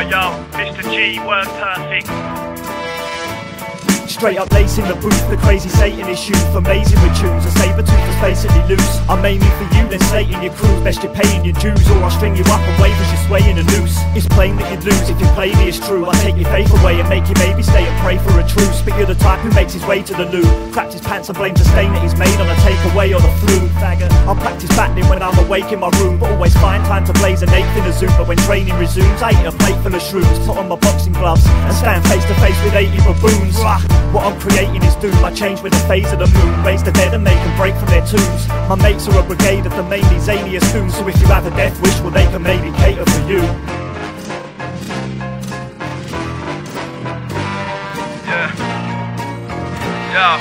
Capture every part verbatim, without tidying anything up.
yo, Mister G, word perfect. Straight up lacing the booth, the crazy Satanist youth, amazing with tunes. A saber tooth is basically loose. I'm aiming for you, then slating your crews. Best you're paying your dues, or I'll string you up and wave as you're swaying a noose. It's plain that you'd lose if you play me, it's true. I take your faith away and make you maybe stay and pray for a truce. But you're the type who makes his way to the loo, craps his pants and blames the stain that he's made on a takeaway or the flu. Faggot. I'll practice battling when I'm awake in my room, but always find time to blaze an eighth in a zoom. But when training resumes, I eat a plate full of shrooms, put on my boxing gloves and stand face to face with eighty baboons. What I'm creating is doom. I change with the phase of the moon, raise the dead and make them break from their tombs. My mates are a brigade of the mainly zaniest goons, so if you have a death wish, well they can maybe cater for you. Yeah. Yeah.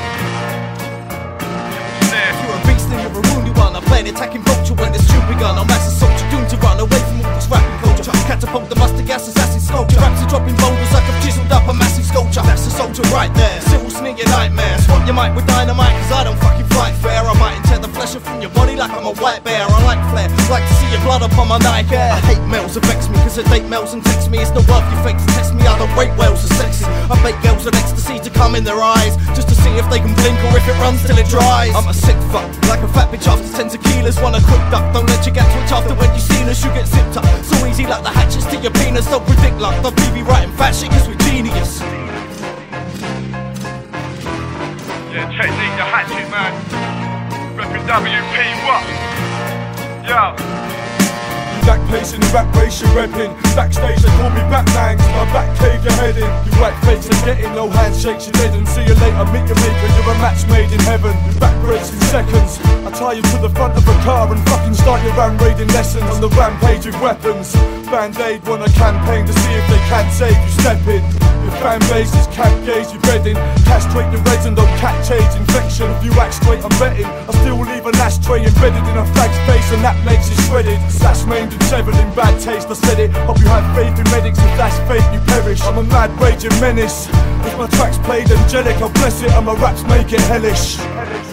You're a beast and you're a wounded one. I play an attacking vulture when it's stupid gun. I'm as a soldier doomed to run away from all this rapping culture. Catapult the mustard gas assassin sculpture. Raps are dropping boulders like I've chiseled up a massive sculpture. That's a soldier right there. Still sneaking nightmare. Swap your mic with dynamite, cause I don't fucking fight fair. I might tear the flesh from your body like I'm a white bear. I like flair, like to see your blood upon my Nike Air. I hate males, it vex me, cause they date males and text me. It's the worth you fake to test me. I don't rate whales are sexy. I bait girls with ecstasy to come in their eyes, just to see if they can blink or if it runs till it dries. I'm a sick fuck, like a fat bitch after ten tequilas. Wanna cook duck, don't let you get twitch after when you seen us. You get zipped up, so easy like the hatchets to your penis. Don't predict luck, the B B writing fat shit cause we're genius. Yeah, technique the hatchet, man. Reppin' W P, what? Yo. Back pacing the rap race you're repping. Backstage they call me Batman, cause my back cave you're heading. You white fakes are getting no handshakes, you're dead. And see you later, meet your maker, you're a match made in heaven. You back breaks in seconds, I tie you to the front of a car and fucking start your ram raiding lessons. On the rampage with weapons, Band-Aid want a campaign to see if they can save you. Step in, your fan base is camp gaze, you're redding. Castrate your reds and don't catch AIDS infection. If you act straight I'm betting, I still leave an ashtray embedded in a flag's face and that makes it shredded. Slash maimed and severed in bad taste, I said it. Hope you have faith in medics, if that's fake you perish. I'm a mad raging menace, if my tracks played angelic I'll bless it and my raps make it hellish.